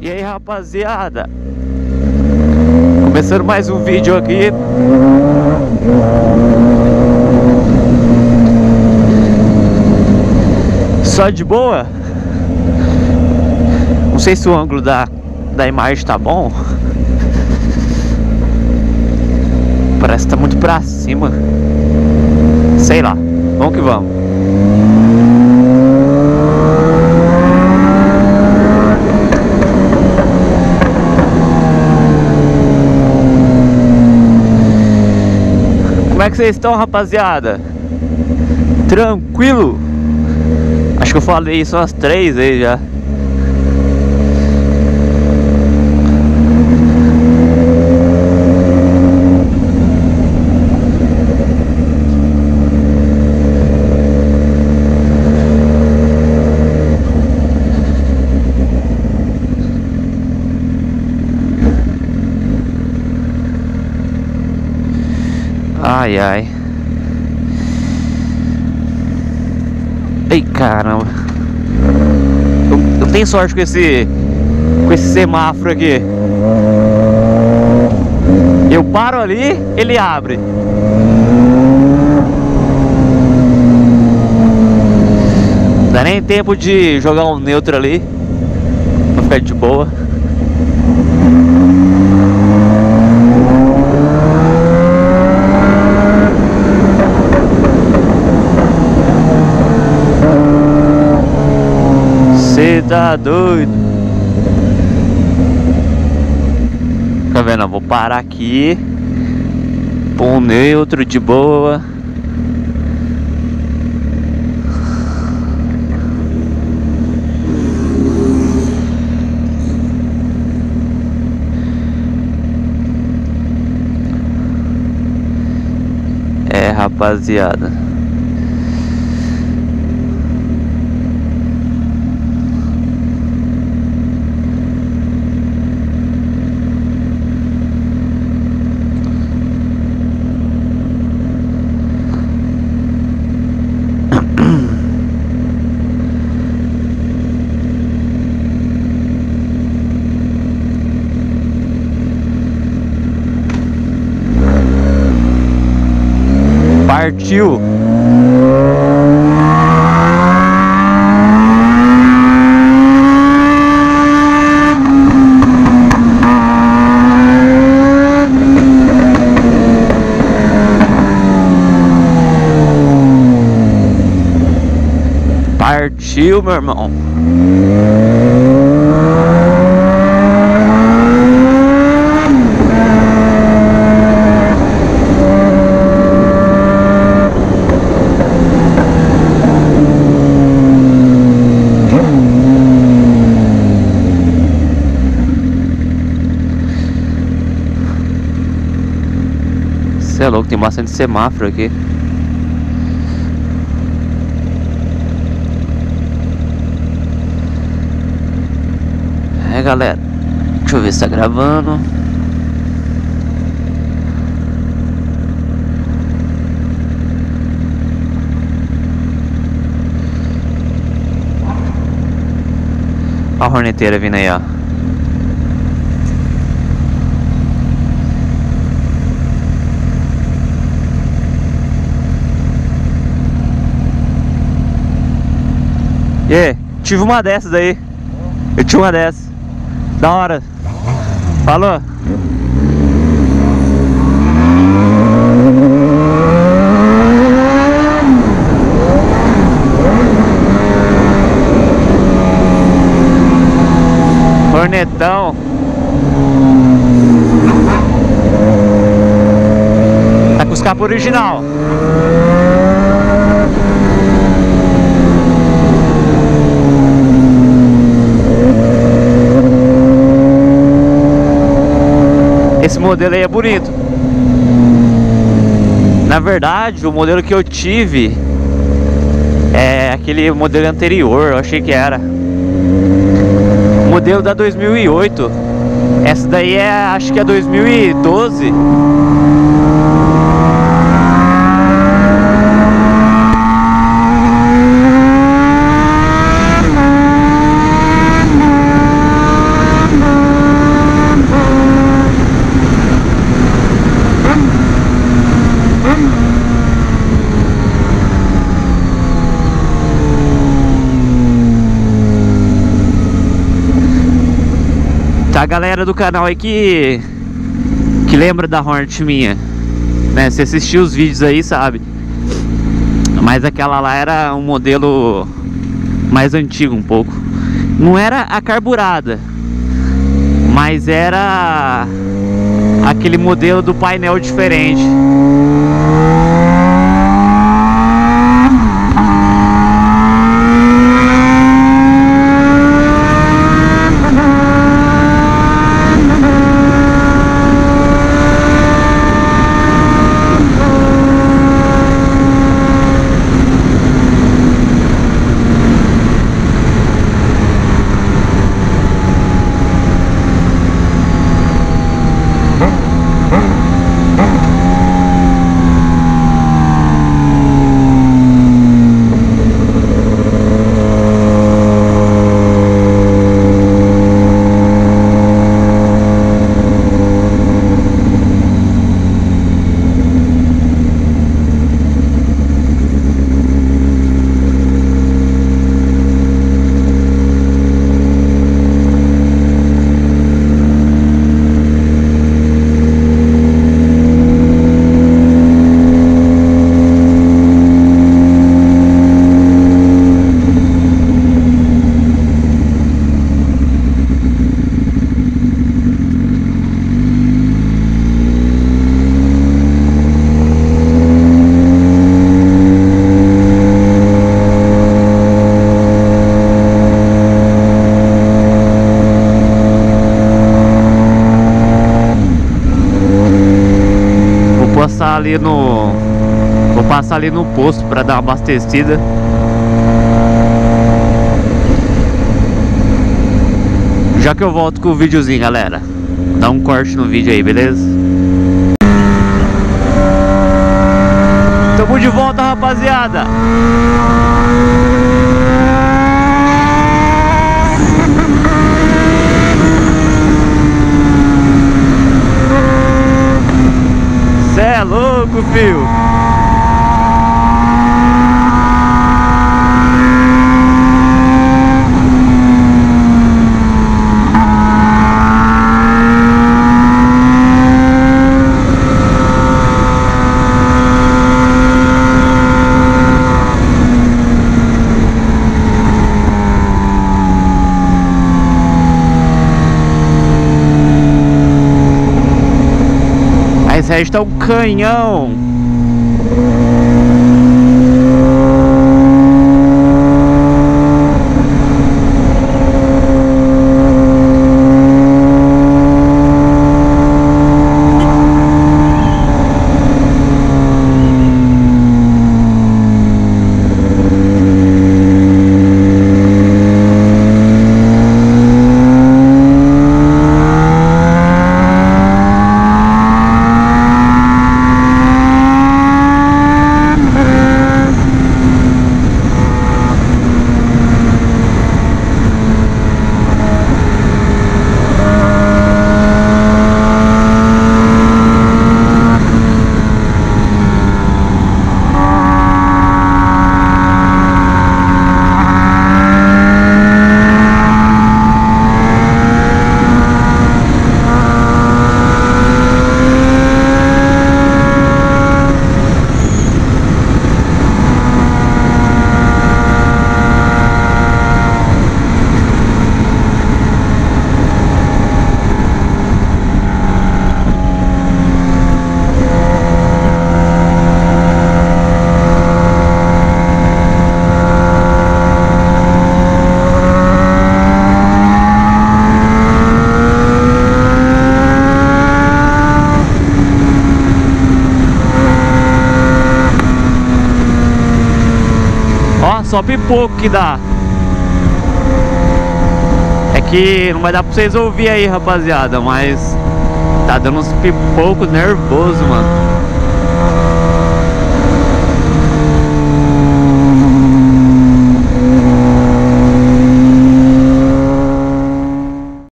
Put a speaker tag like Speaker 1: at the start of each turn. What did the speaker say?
Speaker 1: E aí, rapaziada, começando mais um vídeo aqui. Só de boa. Não sei se o ângulo da imagem tá bom. Parece que tá muito pra cima. Sei lá, vamos que vamos. Como é que vocês estão, rapaziada? Tranquilo? Acho que eu falei isso umas 3 vezes já. Ai, ai. Ei, caramba. Eu tenho sorte com esse semáforo aqui. Eu paro ali, ele abre. Não dá nem tempo de jogar um neutro ali pra ficar de boa. Cê tá doido? Tá vendo? Eu vou parar aqui, pôr um neutro de boa. É, rapaziada. Partiu. Partiu, meu irmão. Você é louco, tem bastante semáforo aqui. É, galera, deixa eu ver se tá gravando. Olha a horneteira vindo aí, ó. E aí, tive uma dessas aí. Eu tinha uma dessas. Da hora. Falou. Hornetão. Tá com os capos original. Esse modelo aí é bonito. Na verdade, o modelo que eu tive é aquele modelo anterior, eu achei que era. O modelo da 2008. Essa daí é, acho que é 2012. Pra galera do canal aí que lembra da Hornet minha, né? Se assistiu os vídeos aí, sabe? Mas aquela lá era um modelo mais antigo um pouco. Não era a carburada, mas era aquele modelo do painel diferente. Vou passar ali no posto para dar uma abastecida. Já que eu volto com o videozinho, galera. Dá um corte no vídeo aí, beleza? Tamo de volta, rapaziada. Cê é louco, fio. Esse tá um canhão. Só pipoco que dá. É que não vai dar pra vocês ouvir aí, rapaziada, mas tá dando uns pipocos nervosos, mano.